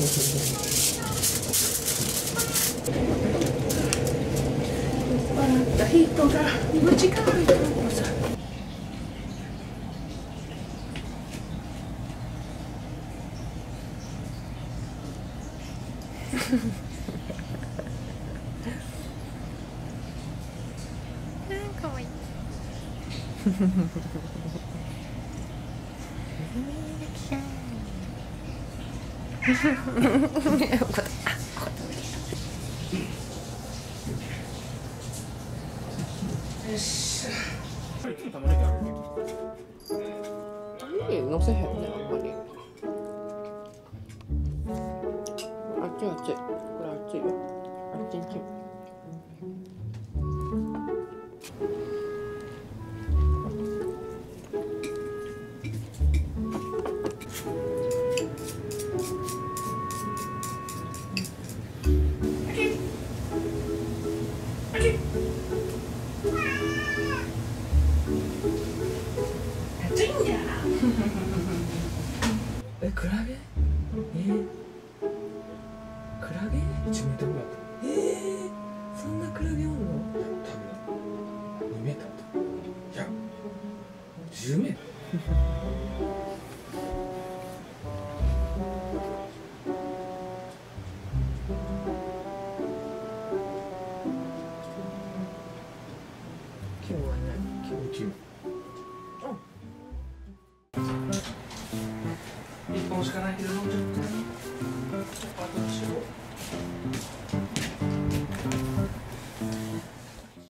笑った人が短いのさ。 かわいい。 よし。玉ねぎあるね。玉ねぎ乗せへんね、あんまり。熱い熱い。これ熱いよ。熱い熱い。え、クラゲ？クラゲ？1メートルぐらいあった。そんなクラゲおんの？多分2メートルあった。いや、10メートル。今日はね、今日。1本しかないけど飲んじゃった。